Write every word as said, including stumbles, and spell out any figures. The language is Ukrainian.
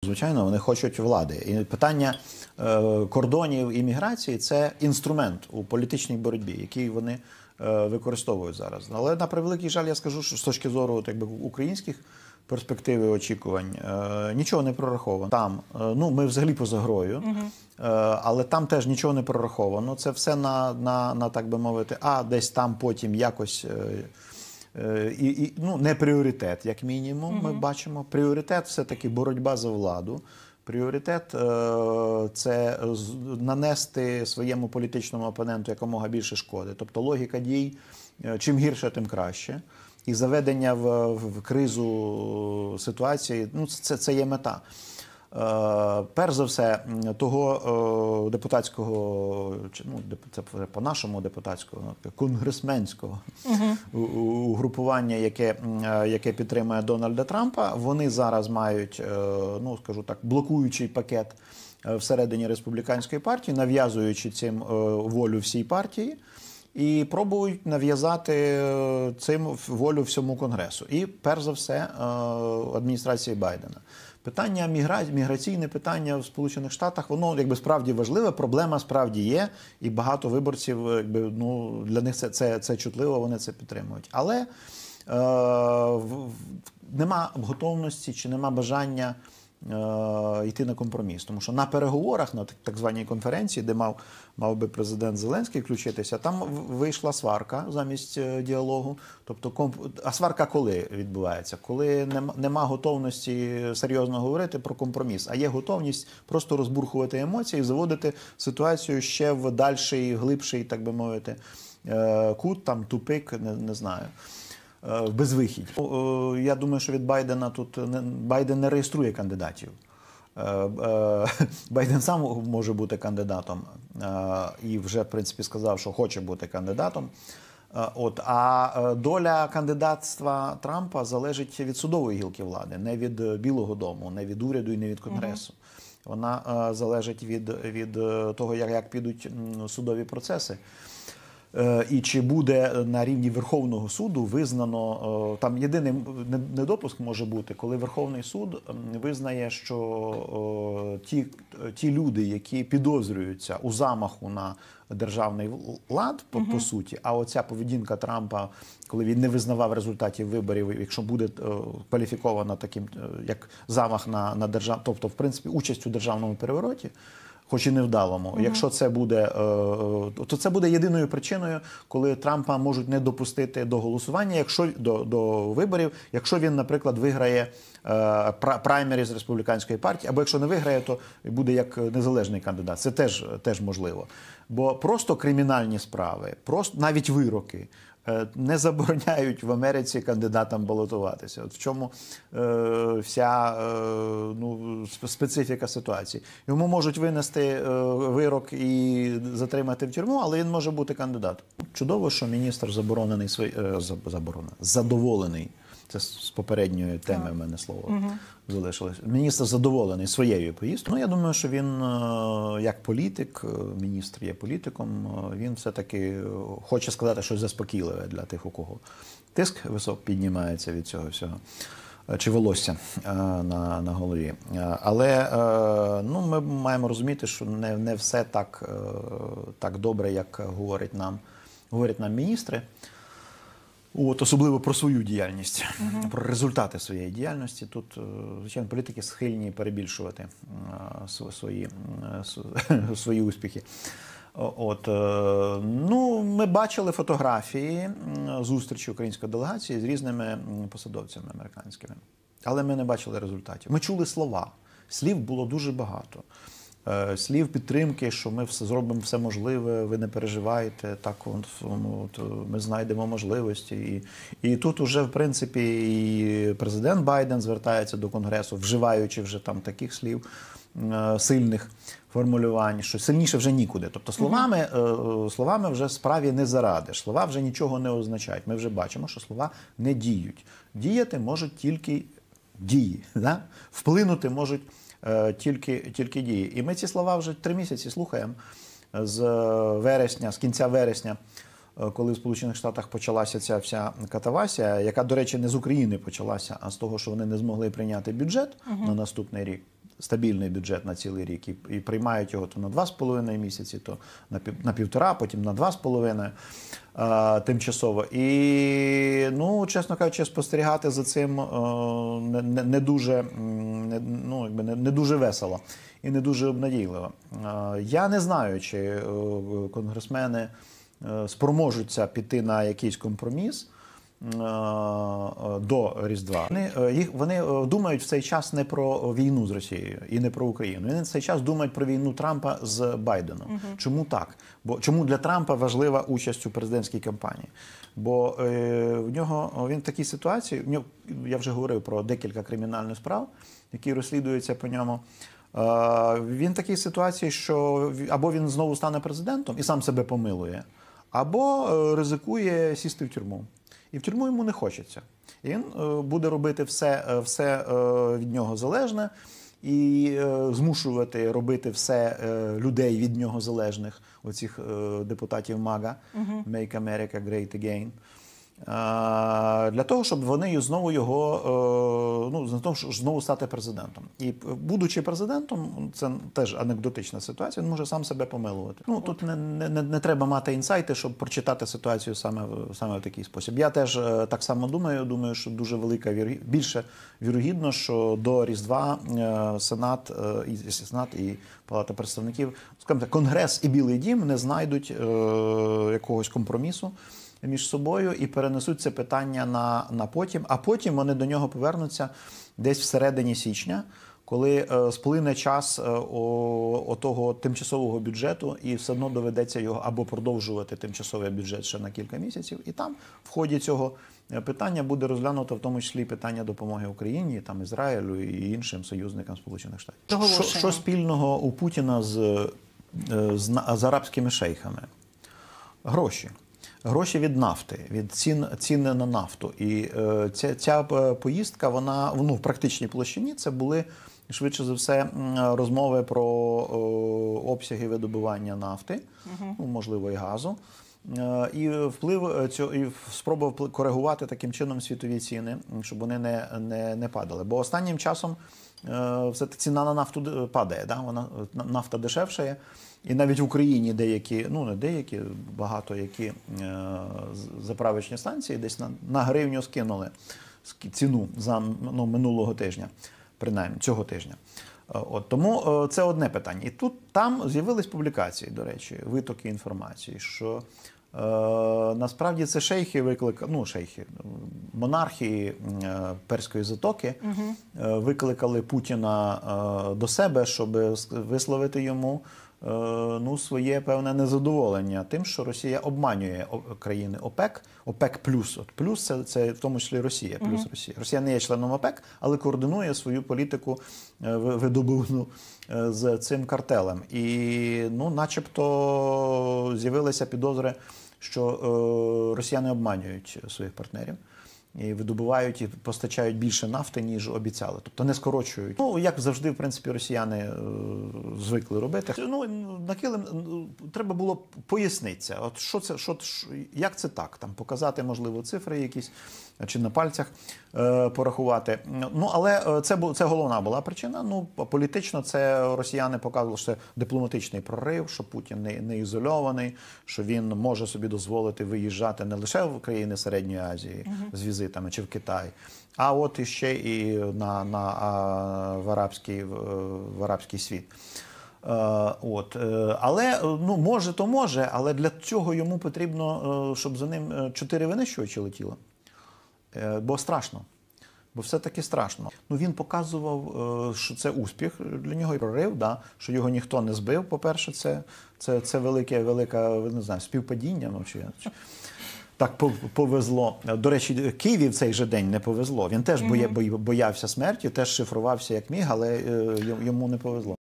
звичайно, вони хочуть влади. І питання е, кордонів і міграції – це інструмент у політичній боротьбі, який вони е, використовують зараз. Але, на превеликий жаль, я скажу, що з точки зору от, якби, українських перспектив і очікувань е, нічого не прораховано. Там, е, ну, ми взагалі поза грою, угу. е, але там теж нічого не прораховано. Це все на, на, на так би мовити, а десь там потім якось... Е, І, і, ну, не пріоритет, як мінімум, ми uh-huh. бачимо. Пріоритет все-таки боротьба за владу. Пріоритет е, – це нанести своєму політичному опоненту якомога більше шкоди. Тобто логіка дій – чим гірше, тим краще. І заведення в, в кризу ситуації ну, – це, це є мета. Е, перш за все, того е, депутатського, ну, це по-нашому депутатського, конгресменського угу. угрупування, яке, яке підтримує Дональда Трампа, вони зараз мають, е, ну, скажу так, блокуючий пакет всередині республіканської партії, нав'язуючи цим е, волю всій партії, і пробують нав'язати цим волю всьому Конгресу. І, перш за все, е, адміністрації Байдена. Питання мігра... міграційне питання в Сполучених Штатах, воно якби справді важливе, проблема справді є, і багато виборців, якби, ну, для них це, це, це чутливо, вони це підтримують. Але е, в, нема готовності чи нема бажання е, йти на компроміс. Тому що на переговорах, на так званій конференції, де мав, мав би президент Зеленський включитися, там вийшла сварка замість діалогу. Тобто, комп... А сварка коли відбувається? Коли нема, нема готовності серйозно говорити про компроміс, а є готовність просто розбурхувати емоції і заводити ситуацію ще в дальший, глибший, так би мовити, кут, там, тупик, не, не знаю. Безвихідь. Я думаю, що від Байдена тут не, Байден не реєструє кандидатів. Байден сам може бути кандидатом і вже, в принципі, сказав, що хоче бути кандидатом. От, а доля кандидатства Трампа залежить від судової гілки влади, не від Білого дому, не від уряду і не від Конгресу. Угу. Вона залежить від, від того, як, як підуть судові процеси. І чи буде на рівні Верховного суду визнано, там єдиний недопуск може бути, коли Верховний суд визнає, що ті, ті люди, які підозрюються у замаху на державний лад, по, угу. по суті, а оця поведінка Трампа, коли він не визнавав результатів виборів, якщо буде кваліфікована таким, як замах на, на держав, тобто, в принципі, участь у державному перевороті, хоч і невдалому. Uh-huh. Якщо це буде, то це буде єдиною причиною, коли Трампа можуть не допустити до голосування, якщо до, до виборів, якщо він, наприклад, виграє праймеріз республіканської партії, або якщо не виграє, то буде як незалежний кандидат. Це теж, теж можливо. Бо просто кримінальні справи, просто навіть вироки не забороняють в Америці кандидатам балотуватися. От в чому е, вся е, ну, специфіка ситуації. Йому можуть винести е, вирок і затримати в тюрму, але він може бути кандидатом. Чудово, що міністр заборонений свої, е, заборонений, задоволений. Це з попередньої теми в мене слово угу. залишилось. Міністр задоволений своєю поїздкою. Ну, я думаю, що він, як політик, міністр є політиком, він все-таки хоче сказати щось заспокійливе для тих, у кого тиск висок піднімається від цього всього. Чи волосся на, на голові. Але ну, ми маємо розуміти, що не, не все так, так добре, як говорять нам, говорять нам міністри. От, особливо про свою діяльність, uh-huh. про результати своєї діяльності. Тут, звичайно, політики схильні перебільшувати свої, свої успіхи. От, ну, ми бачили фотографії зустрічі української делегації з різними посадовцями американськими, але ми не бачили результатів. Ми чули слова. Слів було дуже багато. Слів підтримки, що ми все зробимо все можливе, ви не переживайте, так от, от, ми знайдемо можливості. І, і тут уже, в принципі, і президент Байден звертається до Конгресу, вживаючи вже там таких слів, сильних формулювань, що сильніше вже нікуди. Тобто словами, угу. словами вже справі не зарадиш, слова вже нічого не означають. Ми вже бачимо, що слова не діють. Діяти можуть тільки дії, да? Вплинути можуть Тільки, тільки дії. І ми ці слова вже три місяці слухаємо з вересня, з кінця вересня, коли в Сполучених Штатах почалася ця вся катавасія, яка, до речі, не з України почалася, а з того, що вони не змогли прийняти бюджет uh-huh. на наступний рік. стабільний бюджет на цілий рік і, і приймають його то на два з половиною місяці, то на, пів, на півтора, потім на два з половиною тимчасово. І, ну, чесно кажучи, спостерігати за цим е, не, не, не дуже, не, ну, якби не, не дуже весело і не дуже обнадійливо. Е, я не знаю, чи е, конгресмени е, спроможуться піти на якийсь компроміс до Різдва. Вони, їх, вони думають в цей час не про війну з Росією і не про Україну. Вони в цей час думають про війну Трампа з Байденом. Угу. Чому так? Бо чому для Трампа важлива участь у президентській кампанії? Бо е, в нього він в такій ситуації, в нього, я вже говорив про декілька кримінальних справ, які розслідуються по ньому. Е, він в такій ситуації, що або він знову стане президентом і сам себе помилує, або е, ризикує сісти в тюрму. І в тюрму йому не хочеться. І він е, буде робити все, все е, від нього залежне і е, змушувати робити все е, людей від нього залежних, оцих е, депутатів МАГА, uh-huh. Make America Great Again, е, для того, щоб вони знову його, е, ну, для того, щоб знову стати президентом. І будучи президентом, це теж анекдотична ситуація, він може сам себе помилувати. Ну, тут не, не, не треба мати інсайти, щоб прочитати ситуацію саме, саме в такий спосіб. Я теж е, так само думаю, думаю, що дуже велика, більше вірогідно, що до Різдва е, Сенат, е, і Сенат і Палата представників, скажімо так, Конгрес і Білий дім не знайдуть е, якогось компромісу між собою і перенесуть це питання на, на потім, а потім вони до нього повернуться десь всередині січня, коли е, сплине час е, о, о того тимчасового бюджету і все одно доведеться його або продовжувати тимчасовий бюджет ще на кілька місяців, і там в ході цього питання буде розглянуто в тому числі питання допомоги Україні, там Ізраїлю і іншим союзникам Сполучених Штатів. Що, що спільного у Путіна з, з, з арабськими шейхами? Гроші. Гроші від нафти, від цін, ціни на нафту. І е, ця, ця поїздка, вона, ну, в практичній площині це були, швидше за все, розмови про е, обсяги видобування нафти, угу. ну, можливо, і газу. Е, і вплив цього, і спроба коригувати таким чином світові ціни, щоб вони не, не, не падали. Бо останнім часом е, все ціна на нафту падає, да? Вона, нафта дешевшає. І навіть в Україні деякі, ну не деякі, багато які е, заправочні станції десь на, на гривню скинули ціну за ну, минулого тижня, принаймні цього тижня. От, тому е, це одне питання. І тут там з'явились публікації, до речі, витоки інформації, що е, насправді це шейхи викликали, ну шейхи, монархії е, Перської затоки угу. е, викликали Путіна е, до себе, щоб висловити йому ну, своє певне незадоволення тим, що Росія обманює країни ОПЕК, ОПЕК плюс. От плюс це, це в тому числі Росія, плюс uh-huh. Росія. Росія не є членом ОПЕК, але координує свою політику видобувну з цим картелем. І, ну, начебто з'явилися підозри, що росіяни обманюють своїх партнерів. І видобувають і постачають більше нафти, ніж обіцяли. Тобто не скорочують. Ну, як завжди, в принципі, росіяни е, звикли робити. Ну, на килим треба було пояснитися. От що це, що, як це так? Там показати, можливо, цифри якісь, чи на пальцях е, порахувати. Ну, але це, це головна була причина. Ну, політично це росіяни показували, що це дипломатичний прорив, що Путін не, не ізольований, що він може собі дозволити виїжджати не лише в країни Середньої Азії uh-huh. з візитами, чи в Китай, а от іще і на, на, а, в, арабський, в, в арабський світ. Е, от. Але, ну, може, то може, але для цього йому потрібно, щоб за ним чотири винищувачі летіло. Бо страшно. Бо все-таки страшно. Ну, він показував, що це успіх для нього, і прорив, да, що його ніхто не збив, по-перше, це, це, це велике, велика, не знаю, співпадіння. Ну, чи, так повезло. До речі, Києві в цей же день не повезло. Він теж боя, боявся смерті, теж шифрувався як міг, але йому не повезло.